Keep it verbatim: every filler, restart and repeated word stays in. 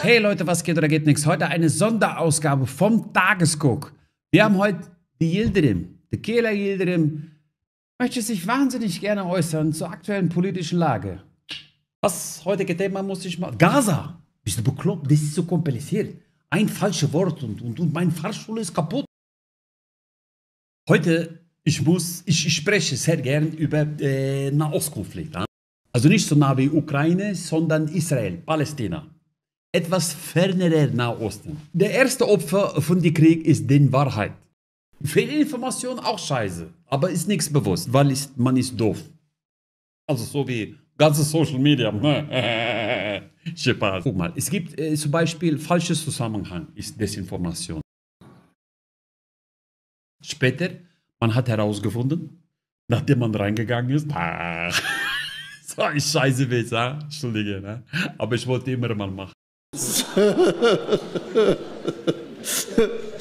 Hey Leute, was geht oder geht nichts? Heute eine Sonderausgabe vom Tagesguck. Wir haben heute die Yildirim, die Kela Yildirim, möchte sich wahnsinnig gerne äußern zur aktuellen politischen Lage. Was heutige Thema muss ich mal... Gaza! Bist du bekloppt? Das ist so kompliziert. Ein falsches Wort und, und, und mein Fahrstuhl ist kaputt. Heute, ich muss, ich, ich spreche sehr gern über äh, Nahostkonflikt. Ja? Also nicht so nah wie Ukraine, sondern Israel, Palästina. Etwas fernerer Nahosten. Der erste Opfer von dem Krieg ist die Wahrheit. Fehlinformation auch scheiße, aber ist nichts bewusst, weil ist, man ist doof. Also so wie ganze Social Media. Guck mal, es gibt äh, zum Beispiel falsches Zusammenhang, ist Desinformation. Später, man hat herausgefunden, nachdem man reingegangen ist, ah, so ein scheiße Witz, ah? Entschuldige, ne? Aber ich wollte immer mal machen.